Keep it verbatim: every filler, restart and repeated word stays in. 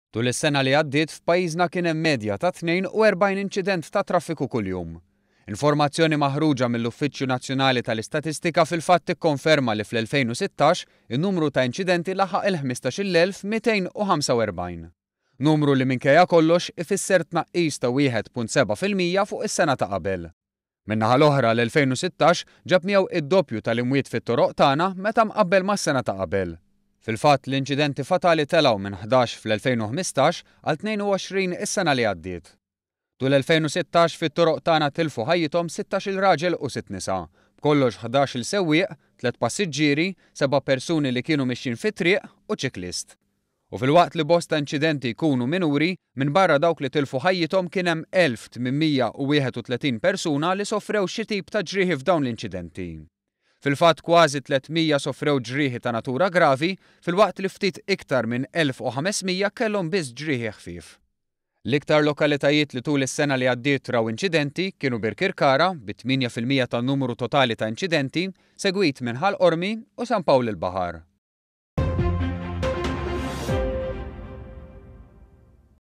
Tul is-sena li għaddiet f'pajjiżna kien hemm medja ta' tnejn u erbgħin inċident ta' traffiku kuljum. Informazzjoni maħruġa mill-Uffiċċju Nazzjonali tal-Istatistika fil-fatt tikkonferma li fl-elfejn u sittax in-numru ta' inċidenti laħaq il-ħmistax-il elf mitejn u ħamsa u erbgħin. Numru li minkejja kollox ifisser tnaqqis ta' wieħed punt seba' fil-mija fuq is-sena ta' qabel. Min-naħa l-oħra l-elfejn u sittax ġab miegħu id-doppju tal-imwiet fit-toroq tagħna meta mqabbel mas-sena ta' qabel. Fil-fatt l-inċidenti fatali telgħu minn ħdax fl-elfejn u ħmistax għal tnejn u għoxrin is-sena li għaddiet. Tul elfejn u sittax fit-toroq tagħna tilfu ħajjithom sittax-il raġel u sitt nisa, b'kollox ħdax-il sewwieq, tliet passiġġieri, seba' persuni li kienu mixjin fit-triq u ċiklist. U fil-waqt li bosta inċidenti jkunu minuri, minn barra dawk li tilfu ħajjithom kien hemm elf tminmija u wieħed u tletin persuna li sofrew xi tip ta' ġrieħi f'dawn l-inċidenti. Fil-fatt kważi tlietmija sofrew ġrieħi ta' natura gravi, fil-waqt li ftit iktar minn elf u ħamesmija kellhom biss ġrieħi ħfief. L-iktar lokalitajiet li tul is-sena li għaddiet raw inċidenti kienu Birkirkara bi tminja fil-mija tan-numru totali ta' inċidenti, segwit minn Ħal Qormi u San Pawl il-Baħar.